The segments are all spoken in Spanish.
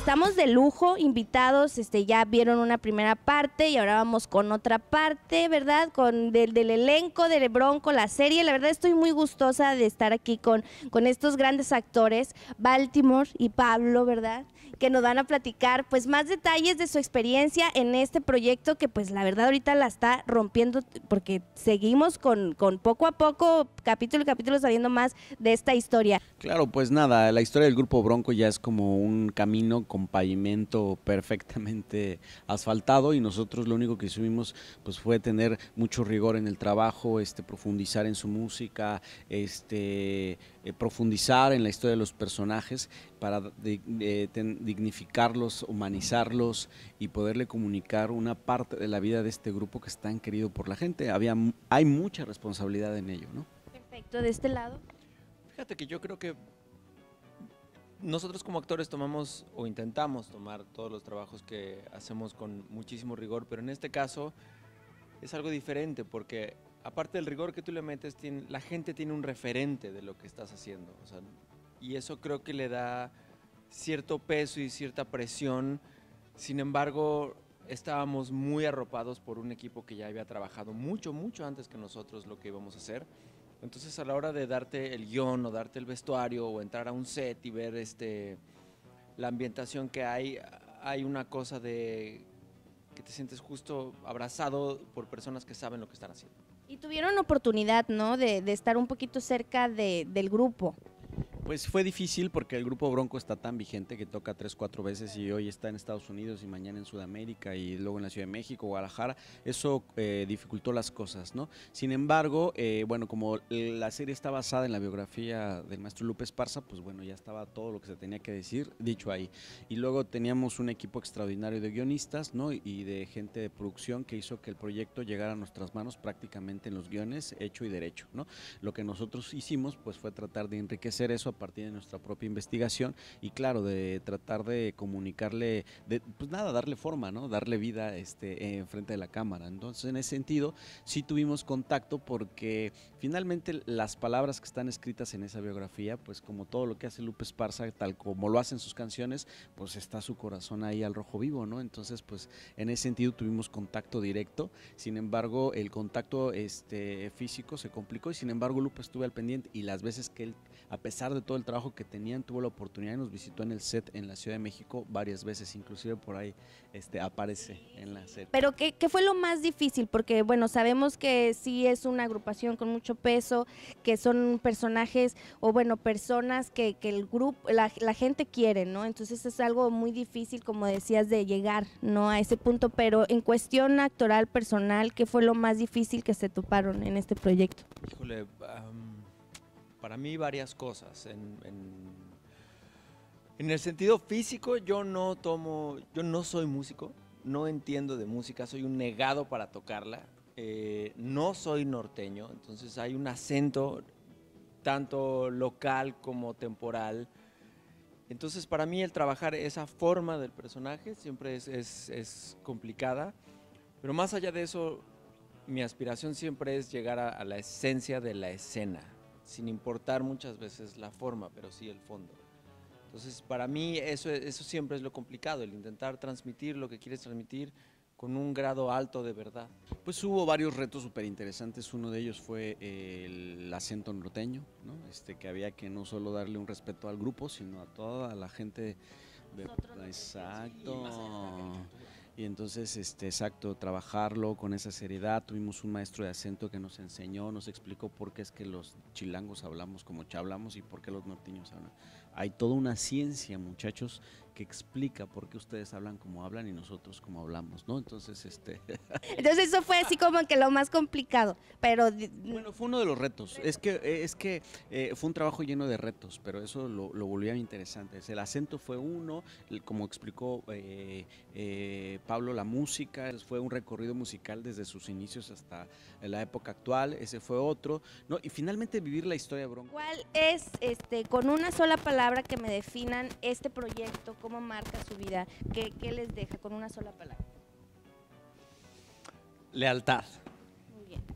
estamos de lujo, invitados, ya vieron una primera parte y ahora vamos con otra parte, ¿verdad? Con del elenco de Bronco, la serie. La verdad estoy muy gustosa de estar aquí con estos grandes actores, Baltimore y Pablo, ¿verdad? Que nos van a platicar pues más detalles de su experiencia en este proyecto que pues la verdad ahorita la está rompiendo porque seguimos con poco a poco, capítulo a capítulo sabiendo más de esta historia. Claro, pues nada, la historia del Grupo Bronco ya es como un camino con pavimento perfectamente asfaltado y nosotros lo único que hicimos pues fue tener mucho rigor en el trabajo, profundizar en su música, profundizar en la historia de los personajes para dignificarlos, humanizarlos y poderle comunicar una parte de la vida de este grupo que es tan querido por la gente. Hay mucha responsabilidad en ello, ¿no? Perfecto, de este lado. Fíjate que yo creo que nosotros como actores tomamos o intentamos tomar todos los trabajos que hacemos con muchísimo rigor, pero en este caso es algo diferente porque aparte del rigor que tú le metes, la gente tiene un referente de lo que estás haciendo, o sea, y eso creo que le da cierto peso y cierta presión. Sin embargo, estábamos muy arropados por un equipo que ya había trabajado mucho antes que nosotros lo que íbamos a hacer. Entonces a la hora de darte el guión o darte el vestuario o entrar a un set y ver la ambientación que hay una cosa de que te sientes justo abrazado por personas que saben lo que están haciendo. Y tuvieron oportunidad, ¿no? De estar un poquito cerca del grupo. Pues fue difícil porque el Grupo Bronco está tan vigente que toca 3, 4 veces y hoy está en Estados Unidos y mañana en Sudamérica y luego en la Ciudad de México, Guadalajara. Eso dificultó las cosas, ¿no? Sin embargo, bueno, como la serie está basada en la biografía del maestro Lupe Esparza, pues bueno, ya estaba todo lo que se tenía que decir dicho ahí. Y luego teníamos un equipo extraordinario de guionistas, ¿no? Y de gente de producción que hizo que el proyecto llegara a nuestras manos prácticamente en los guiones, hecho y derecho, ¿no? Lo que nosotros hicimos pues fue tratar de enriquecer eso a partir de nuestra propia investigación y claro, de tratar de comunicarle, pues nada, darle forma, ¿no? Darle vida frente de la cámara. Entonces, en ese sentido, sí tuvimos contacto porque finalmente las palabras que están escritas en esa biografía, pues como todo lo que hace Lupe Esparza, tal como lo hacen sus canciones, pues está su corazón ahí al rojo vivo, ¿no? Entonces, pues en ese sentido tuvimos contacto directo. Sin embargo, el contacto físico se complicó y sin embargo Lupe estuve al pendiente y las veces que él, a pesar de todo el trabajo que tenían, tuvo la oportunidad y nos visitó en el set en la Ciudad de México varias veces, inclusive por ahí aparece en la set. Pero ¿qué fue lo más difícil? Porque bueno, sabemos que sí es una agrupación con mucho peso, que son personajes o bueno, personas que el grupo, la gente quiere, ¿no? Entonces es algo muy difícil, como decías, de llegar, ¿no? A ese punto, pero en cuestión actoral, personal, ¿qué fue lo más difícil que se toparon en este proyecto? Híjole, para mí varias cosas. En el sentido físico, yo no soy músico, no entiendo de música, soy un negado para tocarla, no soy norteño, entonces hay un acento tanto local como temporal. Entonces para mí el trabajar esa forma del personaje siempre es complicada, pero más allá de eso, mi aspiración siempre es llegar a la esencia de la escena, sin importar muchas veces la forma, pero sí el fondo. Entonces, para mí eso siempre es lo complicado, el intentar transmitir lo que quieres transmitir con un grado alto de verdad. Pues hubo varios retos súper interesantes, uno de ellos fue el acento norteño, ¿no? Que había que no solo darle un respeto al grupo, sino a toda la gente. Exacto. Y entonces, exacto, trabajarlo con esa seriedad. Tuvimos un maestro de acento que nos enseñó, nos explicó por qué es que los chilangos hablamos como hablamos y por qué los norteños hablan. Hay toda una ciencia, muchachos, que explica por qué ustedes hablan como hablan y nosotros como hablamos, ¿no? Entonces, Entonces eso fue así como que lo más complicado, pero... Bueno, fue uno de los retos, es que fue un trabajo lleno de retos, pero eso lo volvía interesante. El acento fue uno, como explicó Pablo, la música, fue un recorrido musical desde sus inicios hasta la época actual, ese fue otro, ¿no? Y finalmente vivir la historia de Bronco. ¿Cuál es, con una sola palabra que me definan este proyecto, cómo marca su vida? ¿Qué les deja con una sola palabra? Lealtad. Muy bien.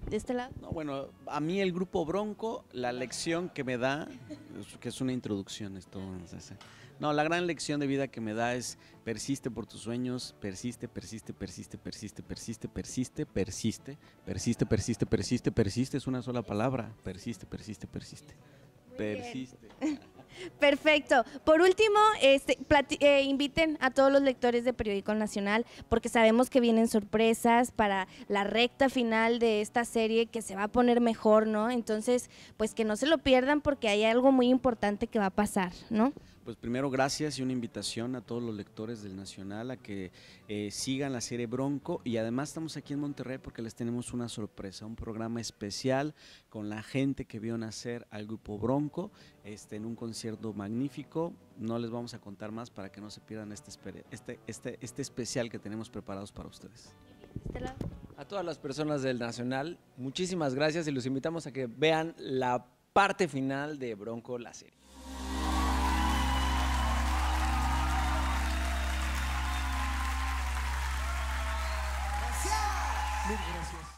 de este lado. No, bueno, a mí el grupo Bronco, la lección que me da, que es una introducción esto, no, la gran lección de vida que me da es persiste por tus sueños, persiste, persiste, persiste, persiste, persiste, persiste, persiste, persiste, persiste, persiste, persiste, es una sola palabra, persiste, persiste, persiste, persiste. Perfecto. Por último, inviten a todos los lectores de Periódico Nacional, porque sabemos que vienen sorpresas para la recta final de esta serie que se va a poner mejor, ¿no? Entonces, pues que no se lo pierdan porque hay algo muy importante que va a pasar, ¿no? Pues primero gracias y una invitación a todos los lectores del Nacional a que sigan la serie Bronco, y además estamos aquí en Monterrey porque les tenemos una sorpresa, un programa especial con la gente que vio nacer al grupo Bronco en un concierto magnífico. No les vamos a contar más para que no se pierdan este especial que tenemos preparados para ustedes. A todas las personas del Nacional, muchísimas gracias y los invitamos a que vean la parte final de Bronco, la serie. Gracias. Muy gracias.